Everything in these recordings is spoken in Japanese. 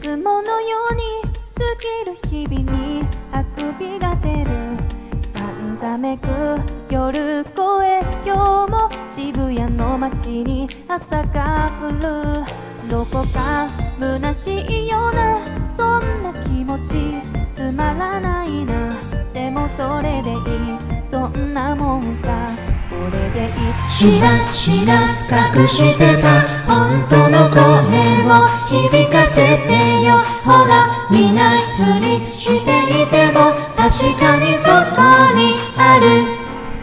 つものように過ぎる日々にあくびが出る。さんざめく夜越え、今日も渋谷の街に朝が降る。どこか虚しいようなそんな気持ち、つまらないな、でもそれでいい、そんなもんさ、これでいい。 知らず知らず隠してた本当の声を響かせてよ。ほら見ないふりしていても確かにそこにある。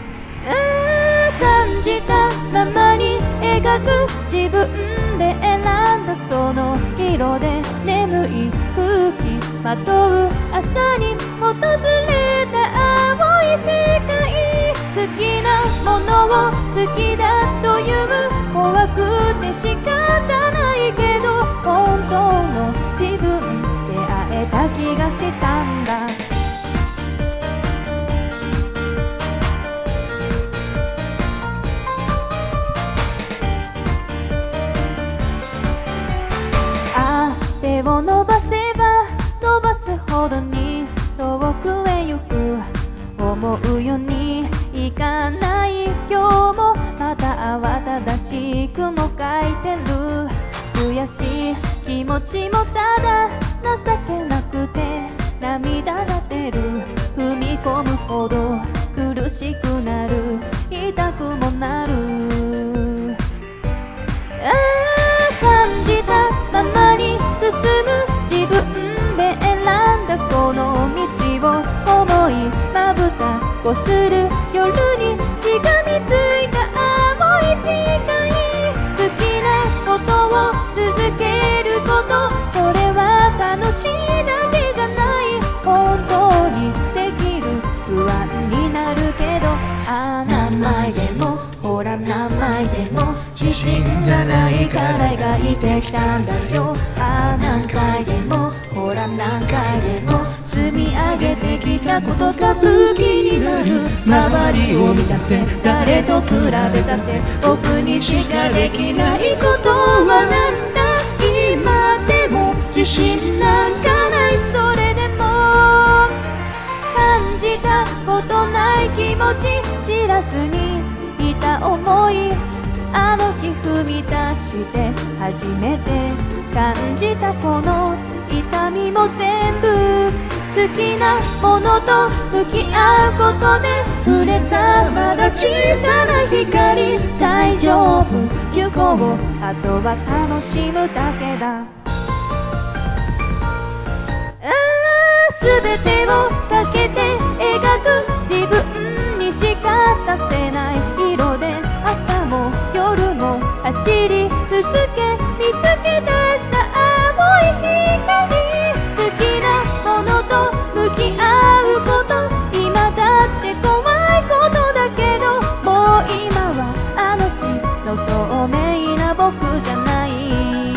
感じたままに描く自分で選んだその色で眠い空気まとう朝に訪れた青い世界。好きなものを好きだという怖くて仕方ないけど本当の自分出会えた気がしたんだ。手を伸ばせば伸ばすほどに遠くへ行く。思うようにいかない今日もまた慌ただしくも書いてる。悔しい気持ちもただ情けなくて涙が出る。踏み込むほど苦しくなる、痛くもなる。感じたままに進む自分で選んだこの道を思いまぶたこする夜にしがみついた青い誓い。好きなことを続けること、それは楽しいだけじゃない。本当にできる不安になるけど、 何枚でもほら何枚でも自信がないから描いてきたんだよ。何回でもほら何回でも積み上げてきたことが武器になる。周りを見たって誰と比べたって僕にしかできないことはなんだ。今でも自信なんかない。 それでも感じたことない気持ち、知らずにいた思い、あの日踏み出して初めて感じたこの痛みも全部好きなものと向き合うことで触れたまだ小さな光。大丈夫行こう、あとは楽しむだけだ。全てをかけて描く自分にしか出せない色で朝も夜も走り続け見つけ出した青い光。好きなものと向き合うこと、今だって怖いことだけどもう今はあの日の透明な僕じゃない。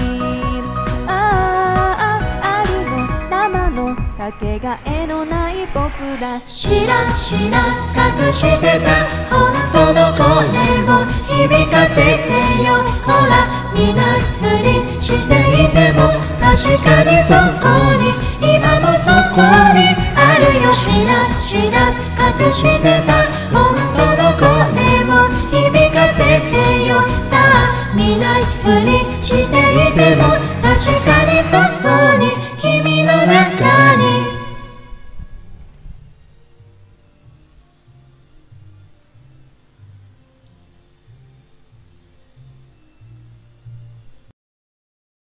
あるの生のかけがえのない僕だ。 知らず知らず隠してた本当の声を響かせてよ。ほら見ないふりしていても確かにそこに今もそこにあるよ。知らず知らず隠してた本当の声を響かせてよ。さあ見ないふりしていても確かにそこに君の中